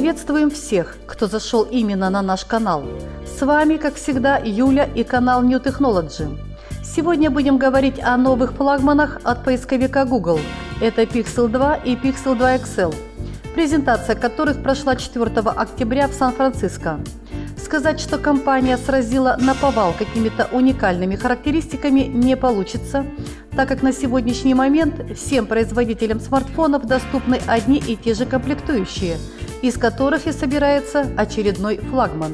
Приветствуем всех, кто зашел именно на наш канал. С вами, как всегда, Юля и канал New Technology. Сегодня будем говорить о новых флагманах от поисковика Google. Это Pixel 2 и Pixel 2 XL, презентация которых прошла 4 октября в Сан-Франциско. Сказать, что компания сразила наповал какими-то уникальными характеристиками, не получится, так как на сегодняшний момент всем производителям смартфонов доступны одни и те же комплектующие, из которых и собирается очередной флагман.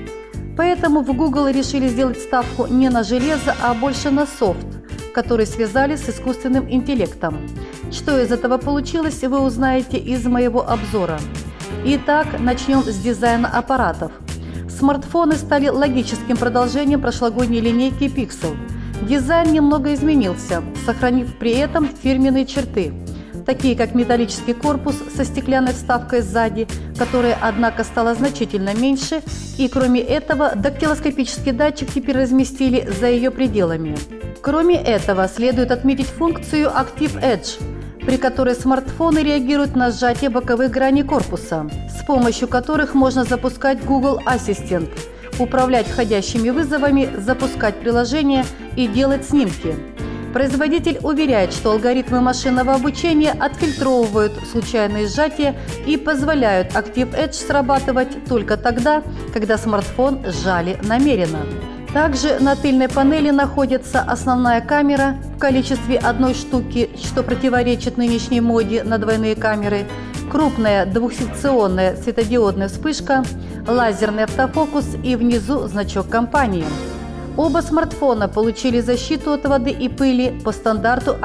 Поэтому в Google решили сделать ставку не на железо, а больше на софт, который связали с искусственным интеллектом. Что из этого получилось, вы узнаете из моего обзора. Итак, начнем с дизайна аппаратов. Смартфоны стали логическим продолжением прошлогодней линейки Pixel. Дизайн немного изменился, сохранив при этом фирменные черты, такие как металлический корпус со стеклянной вставкой сзади, которая, однако, стала значительно меньше, и кроме этого дактилоскопический датчик теперь разместили за ее пределами. Кроме этого, следует отметить функцию Active Edge, при которой смартфоны реагируют на сжатие боковых граней корпуса, с помощью которых можно запускать Google Ассистент, управлять входящими вызовами, запускать приложения и делать снимки. Производитель уверяет, что алгоритмы машинного обучения отфильтровывают случайные сжатия и позволяют Active Edge срабатывать только тогда, когда смартфон сжали намеренно. Также на тыльной панели находится основная камера в количестве одной штуки, что противоречит нынешней моде на двойные камеры, крупная двухсекционная светодиодная вспышка, лазерный автофокус и внизу значок компании. Оба смартфона получили защиту от воды и пыли по стандарту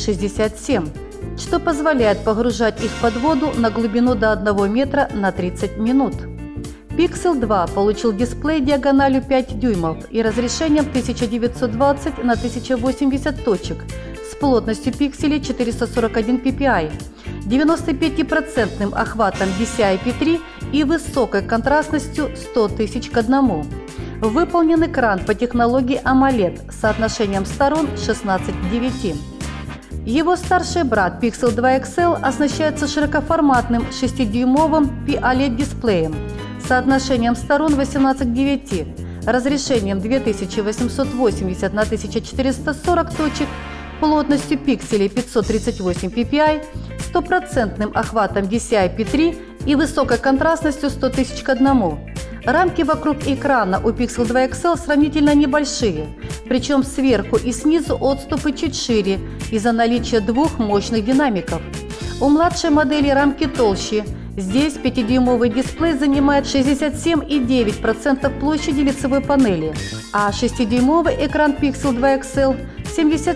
IP67, что позволяет погружать их под воду на глубину до 1 метра на 30 минут. Pixel 2 получил дисплей диагональю 5 дюймов и разрешением 1920 на 1080 точек с плотностью пикселей 441 ppi, 95% охватом DCI-P3 и высокой контрастностью 100 тысяч к 1. Выполнен экран по технологии AMOLED с соотношением сторон 16 к 9. Его старший брат Pixel 2 XL оснащается широкоформатным 6-дюймовым OLED-дисплеем с соотношением сторон 18 к 9, разрешением 2880 на 1440 точек, плотностью пикселей 538 ppi, 100% охватом DCI-P3 и высокой контрастностью 100 тысяч к 1. Рамки вокруг экрана у Pixel 2 XL сравнительно небольшие, причем сверху и снизу отступы чуть шире из-за наличия двух мощных динамиков. У младшей модели рамки толще. Здесь 5-дюймовый дисплей занимает 67,9% площади лицевой панели, а 6-дюймовый экран Pixel 2 XL –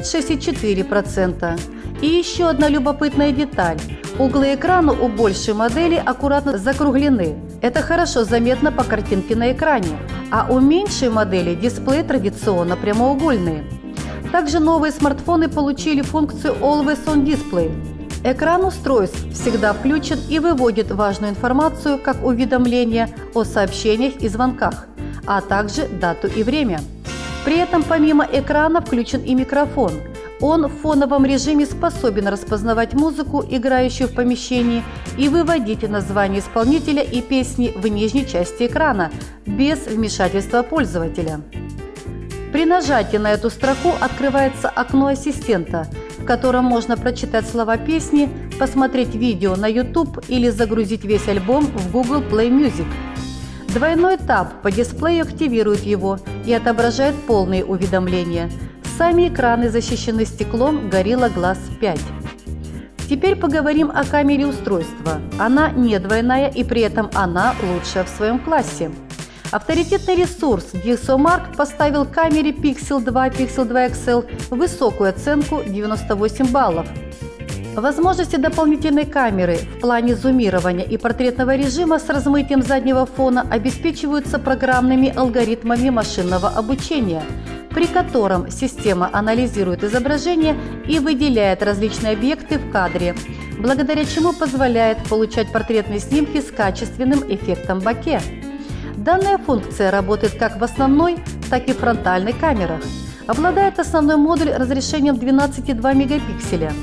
76,4%. И еще одна любопытная деталь. Углы экрана у большей модели аккуратно закруглены. Это хорошо заметно по картинке на экране. А у меньшей модели дисплей традиционно прямоугольный. Также новые смартфоны получили функцию Always On Display. Экран устройств всегда включен и выводит важную информацию, как уведомления о сообщениях и звонках, а также дату и время. При этом помимо экрана включен и микрофон. Он в фоновом режиме способен распознавать музыку, играющую в помещении, и выводить название исполнителя и песни в нижней части экрана, без вмешательства пользователя. При нажатии на эту строку открывается окно ассистента, в котором можно прочитать слова песни, посмотреть видео на YouTube или загрузить весь альбом в Google Play Music. Двойной тап по дисплею активирует его и отображает полные уведомления. Сами экраны защищены стеклом Gorilla Glass 5. Теперь поговорим о камере устройства. Она не двойная, и при этом она лучшая в своем классе. Авторитетный ресурс DxOMark поставил камере Pixel 2 Pixel 2 XL высокую оценку 98 баллов. Возможности дополнительной камеры в плане зумирования и портретного режима с размытием заднего фона обеспечиваются программными алгоритмами машинного обучения, при котором система анализирует изображение и выделяет различные объекты в кадре, благодаря чему позволяет получать портретные снимки с качественным эффектом боке. Данная функция работает как в основной, так и в фронтальной камерах. Обладает основной модуль разрешением 12,2 мегапикселя.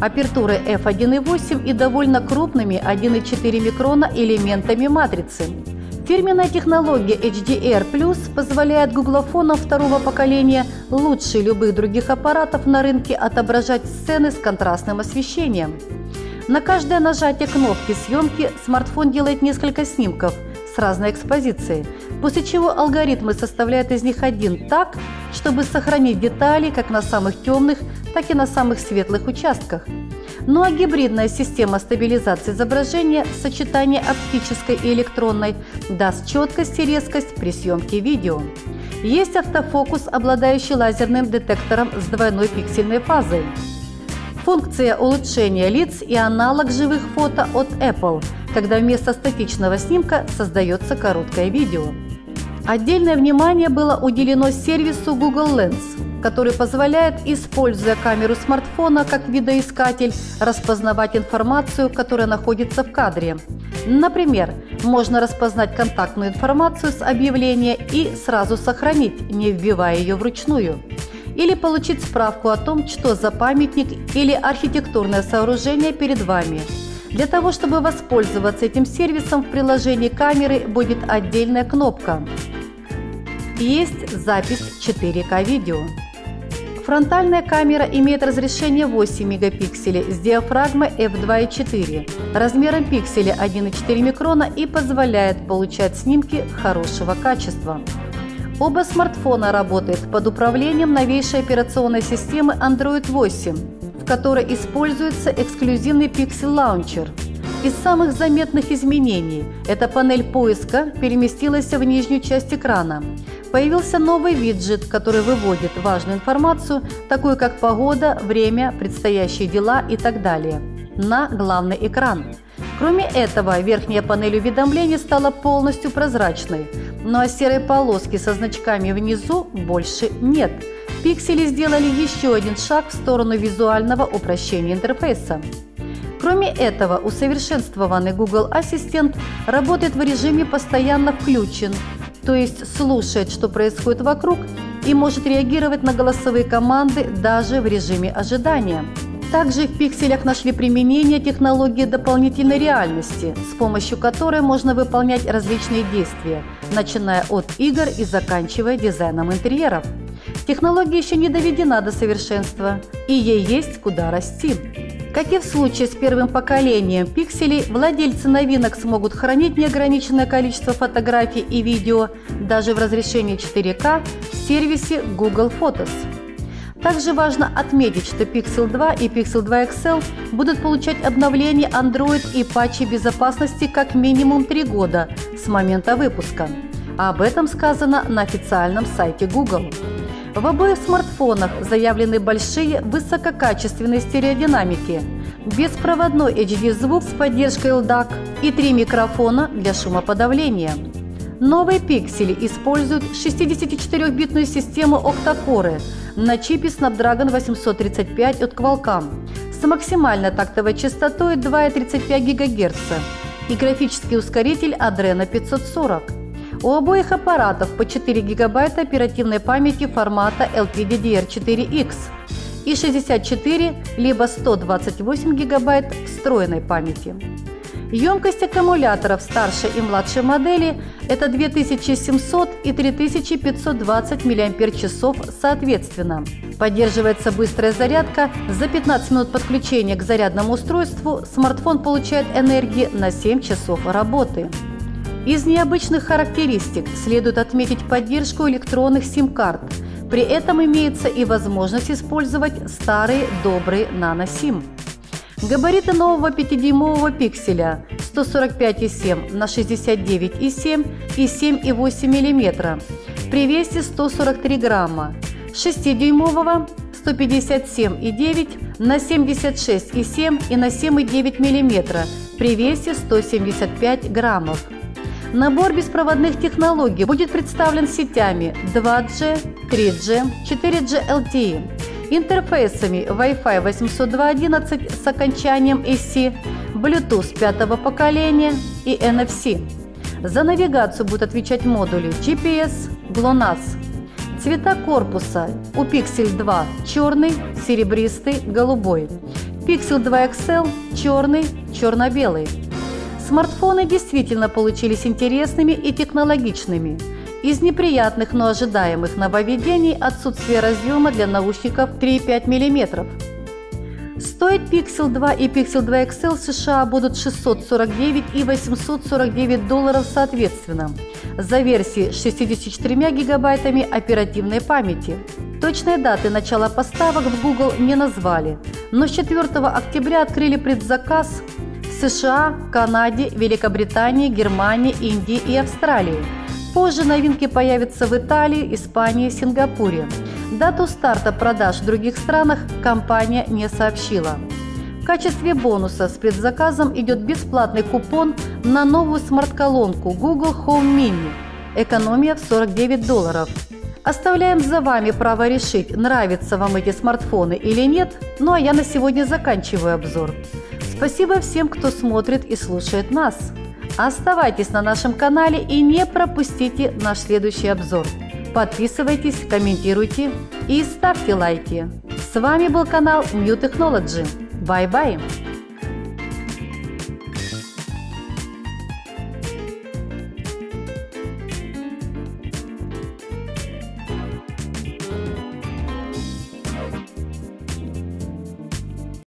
апертурой f1.8 и довольно крупными 1,4 микрона элементами матрицы. Фирменная технология HDR+ позволяет гуглофонам второго поколения лучше любых других аппаратов на рынке отображать сцены с контрастным освещением. На каждое нажатие кнопки съемки смартфон делает несколько снимков с разной экспозицией, после чего алгоритмы составляют из них один так, чтобы сохранить детали как на самых темных, так и на самых светлых участках. Ну а гибридная система стабилизации изображения, сочетание оптической и электронной, даст четкость и резкость при съемке видео. Есть автофокус, обладающий лазерным детектором с двойной пиксельной фазой. Функция улучшения лиц и аналог живых фото от Apple, когда вместо статичного снимка создается короткое видео. Отдельное внимание было уделено сервису Google Lens, который позволяет, используя камеру смартфона как видоискатель, распознавать информацию, которая находится в кадре. Например, можно распознать контактную информацию с объявления и сразу сохранить, не вбивая ее вручную. Или получить справку о том, что за памятник или архитектурное сооружение перед вами. Для того, чтобы воспользоваться этим сервисом, в приложении камеры будет отдельная кнопка. Есть запись 4К видео. Фронтальная камера имеет разрешение 8 мегапикселей с диафрагмой f2.4, размером пикселя 1,4 микрона и позволяет получать снимки хорошего качества. Оба смартфона работают под управлением новейшей операционной системы Android 8, в которой используется эксклюзивный Pixel Launcher. Из самых заметных изменений эта панель поиска переместилась в нижнюю часть экрана. Появился новый виджет, который выводит важную информацию, такую как погода, время, предстоящие дела и так далее, на главный экран. Кроме этого, верхняя панель уведомлений стала полностью прозрачной, ну а серой полоски со значками внизу больше нет. Пиксели сделали еще один шаг в сторону визуального упрощения интерфейса. Кроме этого, усовершенствованный Google Ассистент работает в режиме «Постоянно включен», то есть слушает, что происходит вокруг, и может реагировать на голосовые команды даже в режиме ожидания. Также в пикселях нашли применение технологии дополнительной реальности, с помощью которой можно выполнять различные действия, начиная от игр и заканчивая дизайном интерьеров. Технология еще не доведена до совершенства, и ей есть куда расти. Как и в случае с первым поколением пикселей, владельцы новинок смогут хранить неограниченное количество фотографий и видео даже в разрешении 4К в сервисе Google Photos. Также важно отметить, что Pixel 2 и Pixel 2 XL будут получать обновления Android и патчи безопасности как минимум 3 года с момента выпуска. Об этом сказано на официальном сайте Google. В обоих смартфонах заявлены большие высококачественные стереодинамики, беспроводной HD-звук с поддержкой LDAC и 3 микрофона для шумоподавления. Новые пиксели используют 64-битную систему октакоры на чипе Snapdragon 835 от Qualcomm с максимальной тактовой частотой 2,35 ГГц и графический ускоритель Adreno 540. У обоих аппаратов по 4 ГБ оперативной памяти формата LPDDR4X и 64 либо 128 ГБ встроенной памяти. Емкость аккумуляторов старшей и младшей модели – это 2700 и 3520 мАч соответственно. Поддерживается быстрая зарядка. За 15 минут подключения к зарядному устройству смартфон получает энергии на 7 часов работы. Из необычных характеристик следует отметить поддержку электронных сим-карт. При этом имеется и возможность использовать старые добрые нано-сим. Габариты нового 5-дюймового пикселя 145,7 на 69,7 и 7,8 мм при весе 143 грамма, 6-дюймового 157,9 на 76,7 и на 7,9 мм при весе 175 граммов. Набор беспроводных технологий будет представлен сетями 2G, 3G, 4G LTE, интерфейсами Wi-Fi 802.11 с окончанием EC, Bluetooth 5-го поколения и NFC. За навигацию будут отвечать модули GPS, GLONASS. Цвета корпуса у Pixel 2 черный, серебристый, голубой. Pixel 2 XL черный, черно-белый. Смартфоны действительно получились интересными и технологичными. Из неприятных, но ожидаемых нововведений отсутствие разъема для наушников 3,5 мм. Стоить Pixel 2 и Pixel 2 XL в США будут $649 и $849 соответственно, за версии с 64 гигабайтами оперативной памяти. Точной даты начала поставок в Google не назвали, но с 4 октября открыли предзаказ в США, Канаде, Великобритании, Германии, Индии и Австралии. Позже новинки появятся в Италии, Испании, Сингапуре. Дату старта продаж в других странах компания не сообщила. В качестве бонуса с предзаказом идет бесплатный купон на новую смарт-колонку Google Home Mini. Экономия в $49. Оставляем за вами право решить, нравятся вам эти смартфоны или нет. Ну а я на сегодня заканчиваю обзор. Спасибо всем, кто смотрит и слушает нас. Оставайтесь на нашем канале и не пропустите наш следующий обзор. Подписывайтесь, комментируйте и ставьте лайки. С вами был канал New Technology. Bye-bye!